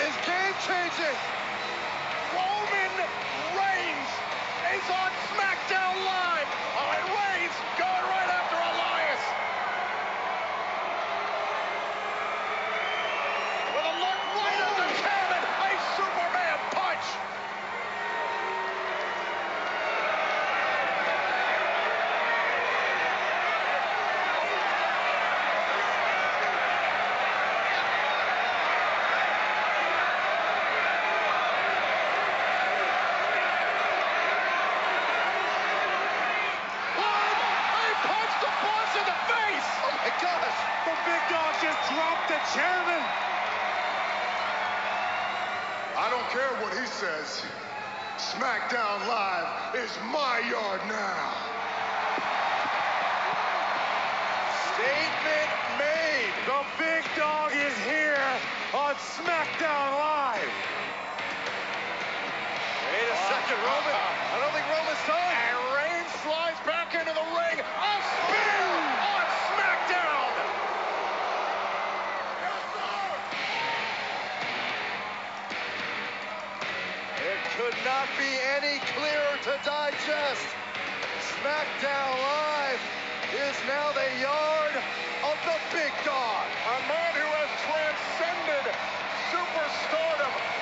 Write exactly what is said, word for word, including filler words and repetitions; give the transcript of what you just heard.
is game-changing. Roman Reigns is on SmackDown Live. All right, Reigns going right after Elias. With a look right at the chairman, a Superman punch. The big dog just dropped the chairman. I don't care what he says. SmackDown Live is my yard now. Statement made. The big dog is here on SmackDown Live. Wait a second, Roman. I don't think Roman's done. And Reigns slides back into the ring. A spear on SmackDown. It could not be any clearer to digest. SmackDown Live is now the yard of the big dog. A man who has transcended superstardom